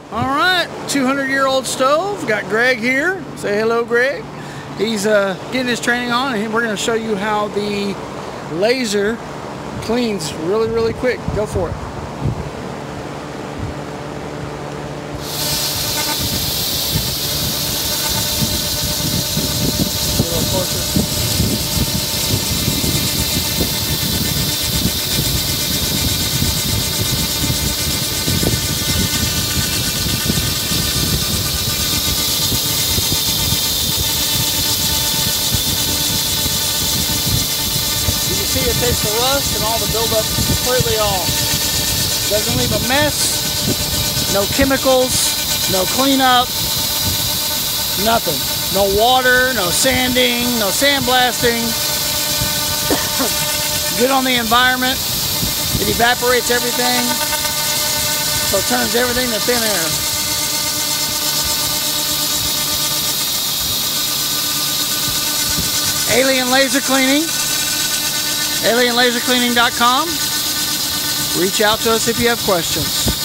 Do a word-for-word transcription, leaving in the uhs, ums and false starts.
All right, two hundred year old stove. Got Greg here. Say hello, Greg. He's uh, getting his training on, and we're going to show you how the laser cleans really, really quick. Go for it. A little closer. See, it takes the rust and all the buildup completely off. Doesn't leave a mess, no chemicals, no cleanup, nothing. No water, no sanding, no sandblasting. Good on the environment. It evaporates everything, so it turns everything to thin air. Alien laser cleaning. alien laser cleaning dot com. Reach out to us if you have questions.